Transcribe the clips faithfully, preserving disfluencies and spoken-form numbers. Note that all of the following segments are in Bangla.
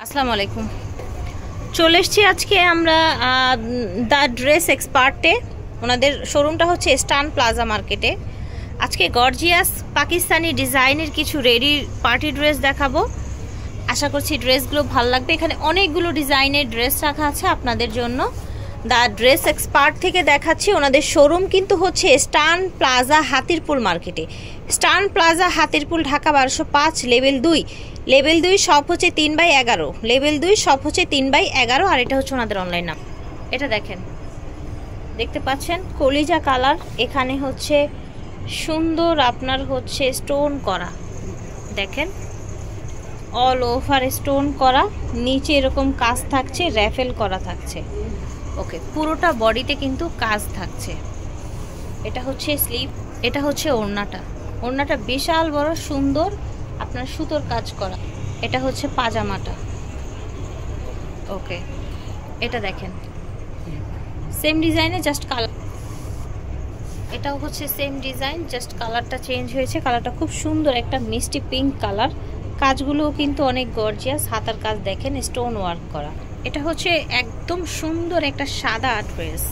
আসসালামু আলাইকুম। চলে এসেছি আজকে আমরা দ্য ড্রেস এক্সপার্টে। ওনাদের শোরুমটা হচ্ছে স্টান প্লাজা মার্কেটে। আজকে গর্জিয়াস পাকিস্তানি ডিজাইনের কিছু রেডি পার্টি ড্রেস দেখাবো। আশা করছি ড্রেসগুলো ভালো লাগবে। এখানে অনেকগুলো ডিজাইনের ড্রেস রাখা আছে আপনাদের জন্য। দ্য ড্রেস এক্সপার্ট থেকে দেখাচ্ছি। ওনাদের শোরুম কিন্তু হচ্ছে স্টান প্লাজা হাতিরপুল মার্কেটে। স্টান প্লাজা হাতিরপুল, ঢাকা বারোশো পাঁচ, লেভেল দুই। লেভেল দুই সব হচ্ছে তিন বাই এগারো। লেভেল দুই সব হচ্ছে তিন বাই এগারো। আর এটা হচ্ছে ওনাদের অনলাইন নাম। এটা দেখেন, দেখতে পাচ্ছেন কলিজা কালার। এখানে হচ্ছে সুন্দর আপনার হচ্ছে স্টোন করা, দেখেন অল ওভার স্টোন করা, নিচে এরকম কাজ থাকছে, র্যাফেল করা থাকছে। ওকে, পুরোটা বডিতে কিন্তু কাজ থাকছে। এটা হচ্ছে স্লিভ, এটা হচ্ছে ওড়নাটা। ওড়নাটা বিশাল বড় সুন্দর আপনার সুতোর কাজ করা। এটা হচ্ছে পাজামাটা। ওকে, এটা দেখেন সেম ডিজাইনে জাস্ট কালার। এটাও হচ্ছে সেম ডিজাইন, জাস্ট কালারটা চেঞ্জ হয়েছে। কালারটা খুব সুন্দর, একটা মিষ্টি পিঙ্ক কালার। কাজগুলোও কিন্তু অনেক গর্জিয়াস। হাতার কাজ দেখেন স্টোন ওয়ার্ক করা। এটা হচ্ছে একদম সুন্দর একটা সাদা ড্রেস।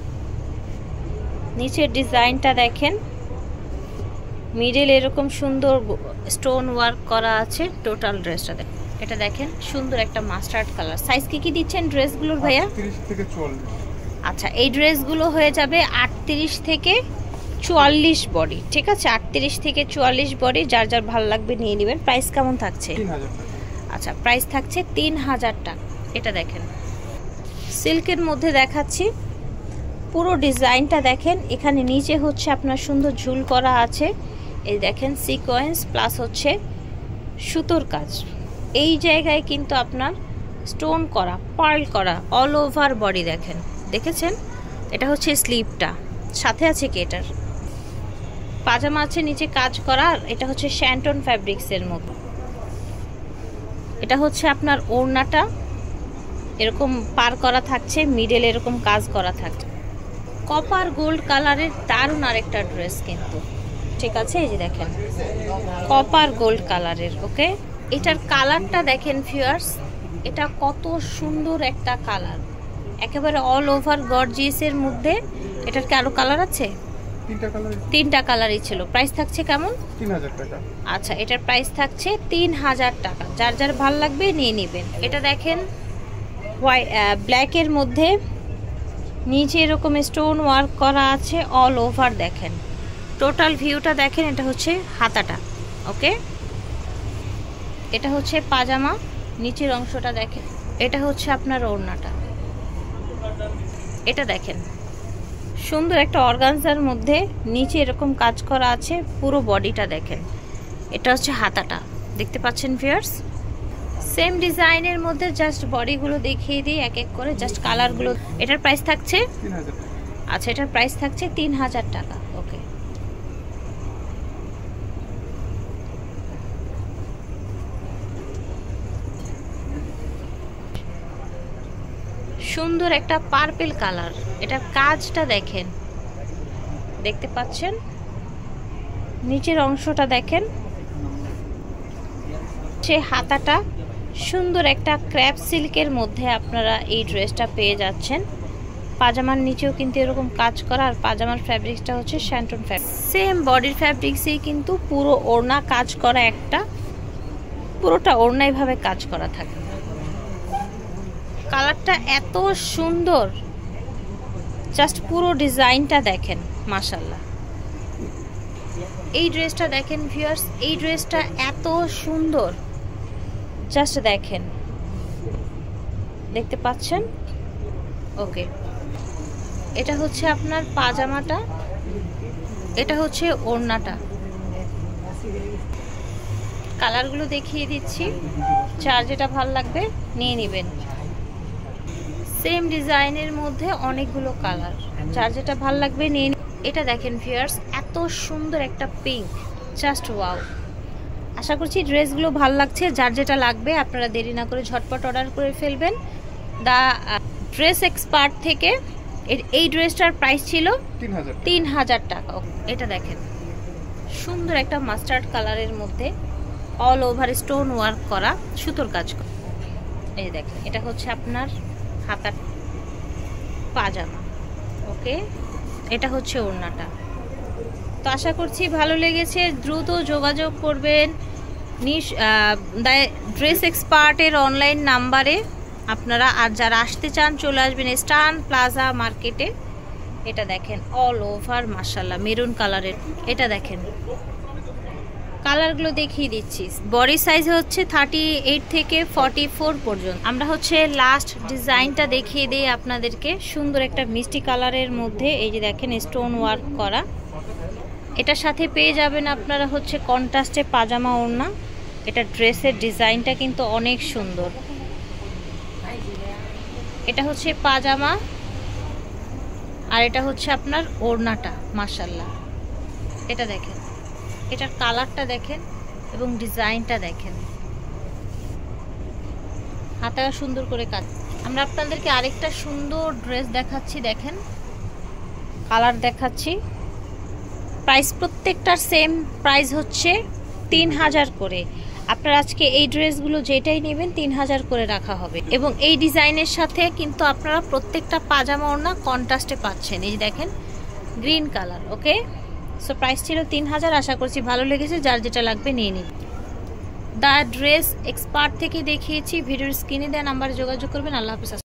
নিচের ডিজাইনটা দেখেন, মিডল এরকম সুন্দর স্টোন ওয়ার্ক করা আছে। টোটাল ড্রেসটা দেখেন। এটা দেখেন সুন্দর একটা মাস্টার্ড কালার। সাইজ কি কি দিচ্ছেন ড্রেসগুলোর ভাইয়া? আটত্রিশ থেকে চুয়াল্লিশ। আচ্ছা, এই ড্রেসগুলো হয়ে যাবে আটত্রিশ থেকে চুয়াল্লিশ বডি। ঠিক আছে, আটত্রিশ থেকে চুয়াল্লিশ বডি। যার যার ভালো লাগবে নিয়ে নেবেন। প্রাইস কেমন থাকছে? আচ্ছা, প্রাইস থাকছে তিন হাজার টাকা। এটা দেখেন সিল্কের মধ্যে দেখাচ্ছি। পুরো ডিজাইনটা দেখেন। এখানে নিচে হচ্ছে আপনার সুন্দর ঝুল করা আছে। এই দেখেন সিকোয়েন্স প্লাস হচ্ছে সুতোর কাজ। এই জায়গায় কিন্তু আপনার স্টোন করা, পার্ল করা, অল ওভার বডি দেখেন, দেখেছেন? এটা হচ্ছে স্লিভটা, সাথে আছে কি এটার পাজামা আছে, নিচে কাজ করা। এটা হচ্ছে শ্যান্টন ফ্যাব্রিক্সের মতো। এটা হচ্ছে আপনার ওড়নাটা এরকম পার করা থাকছে, মিডল এরকম কাজ করা থাকছে। কপার গোল্ড কালারের দারুণ আরেকটা ড্রেস কিন্তু। ঠিক আছে, এই যে দেখেন কপার গোল্ড কালারের। ওকে, এটার কালারটা দেখেন ভিউয়ার্স, এটা কত সুন্দর একটা কালার, একেবারে অল ওভার গর্জিয়াসের মধ্যে। এটার কি আরো কালার আছে? তিনটা কালার, তিনটা কালারই ছিল। প্রাইস থাকছে কেমন? তিন হাজার টাকা। আচ্ছা, এটার প্রাইস থাকছে তিন হাজার টাকা। যার যার ভাল লাগবে নিয়ে নেবেন। এটা দেখেন হোয়াইট ব্ল্যাকের মধ্যে, নিচে এরকম স্টোন ওয়ার্ক করা আছে অল ওভার। দেখেন টোটাল ভিউটা দেখেন। এটা হচ্ছে হাতাটা। ওকে, এটা হচ্ছে পাজামা, নিচের অংশটা দেখেন। এটা হচ্ছে আপনার ওড়নাটা। এটা দেখেন সুন্দর একটা অর্গানজার মধ্যে, নিচে এরকম কাজ করা আছে। পুরো বডিটা দেখেন। এটা হচ্ছে হাতাটা, দেখতে পাচ্ছেন ভিউয়ার্স? সেম ডিজাইনের মধ্যে জাস্ট বডিগুলো দেখিয়ে দিই এক এক করে, জাস্ট কালারগুলো। এটার প্রাইস থাকছে তিন হাজার টাকা। আচ্ছা, এটার প্রাইস থাকছে তিন হাজার টাকা। ওকে, সুন্দর একটা পার্পল কালার। এটার কাজটা দেখেন, দেখতে পাচ্ছেন? নিচের অংশটা দেখেন, সে হাতাটা সুন্দর একটা ক্র্যাপ সিল্কের মধ্যে আপনারা এই ড্রেসটা পেয়ে যাচ্ছেন। পাজামার নিচেও কিন্তু এরকম কাজ করা। আর পাজামার ফ্যাব্রিক্সটা হচ্ছে শ্যান্টন ফ্যাব্রিক। সেম বডির ফ্যাব্রিক্সেই কিন্তু পুরো ওড়না কাজ করা। একটা পুরোটা ওড়নাই ভাবে কাজ করা থাকে। কালারটা এত সুন্দর, জাস্ট পুরো ডিজাইনটা দেখেন, মাশাআল্লাহ। এই ড্রেসটা দেখেন ভিউয়ার্স, এই ড্রেসটা এত সুন্দর, জাস্ট দেখেন, দেখতে পাচ্ছেন? ওকে, এটা হচ্ছে আপনার পাজামাটা, এটা হচ্ছে ওড়নাটা। কালারগুলো দেখিয়ে দিচ্ছি, যার যেটা ভালো লাগবে নিয়ে নেবেন। সেম ডিজাইনের মধ্যে অনেকগুলো কালার, যার যেটা ভালো লাগবে নিয়ে। এটা দেখেন ভিউয়ার্স, এত সুন্দর একটা পিঙ্ক, জাস্ট ওয়াও। আশা করছি ড্রেসগুলো ভালো লাগছে। যার যেটা লাগবে আপনারা দেরি না করে ঝটপট অর্ডার করে ফেলবেন। দা ড্রেস এক্সপার্ট থেকে এই ড্রেসটার প্রাইস ছিল তিন হাজার টাকা। এটা দেখেন সুন্দর একটা মাস্টার্ড কালারের মধ্যে অল ওভার স্টোন ওয়ার্ক করা, সুতোর কাজ করা। এই দেখেন এটা হচ্ছে আপনার হাতার পাজামা। ওকে, এটা হচ্ছে ওড়নাটা। তো আশা করছি ভালো লেগেছে। দ্রুত যোগাযোগ করবেন নিশ ড্রেস এক্সপার্টের অনলাইন নাম্বারে আপনারা। আর যারা আসতে চান চলে আসবেন স্টান প্লাজা মার্কেটে। এটা দেখেন অল ওভার মাশাআল্লাহ মেরুন কালারের। এটা দেখেন কালারগুলো দেখিয়ে দিচ্ছি। বডি সাইজ হচ্ছে থার্টি এইট থেকে ফর্টি ফোর পর্যন্ত। আমরা হচ্ছে লাস্ট ডিজাইনটা দেখিয়ে দিই আপনাদেরকে। সুন্দর একটা মিষ্টি কালারের মধ্যে এই যে দেখেন স্টোন ওয়ার্ক করা। এটার সাথে পেয়ে যাবেন আপনারা হচ্ছে কন্ট্রাস্টে পাজামা ওড়না। এটা ড্রেসের ডিজাইনটা কিন্তু অনেক সুন্দর। এটা হচ্ছে পাজামা আর এটা হচ্ছে আপনার ওড়নাটা মাশাআল্লাহ। এটা দেখেন, এটার কালারটা দেখেন এবং ডিজাইনটা দেখেন, হাতাটা সুন্দর করে কাজ। আমরা আপনাদেরকে আরেকটা সুন্দর ড্রেস দেখাচ্ছি। দেখেন কালার দেখাচ্ছি। প্রাইস প্রত্যেকটার সেম প্রাইস হচ্ছে তিন হাজার করে। আপনারা আজকে এই ড্রেসগুলো যেটাই নেবেন তিন হাজার করে রাখা হবে। এবং এই ডিজাইনের সাথে কিন্তু আপনারা প্রত্যেকটা পাজামা ওড়না কন্ট্রাস্টে পাচ্ছেন। এই দেখেন green colour. Okay, so price ছিল তিন হাজার। আশা করছি ভালো লেগেছে। যার যেটা লাগবে নিয়ে নিন। দ্য ড্রেস এক্সপার্ট থেকে দেখিয়েছি। ভিডিওর স্ক্রিনে দেওয়া নাম্বারে যোগাযোগ করবেন। আল্লাহ হাফেজ।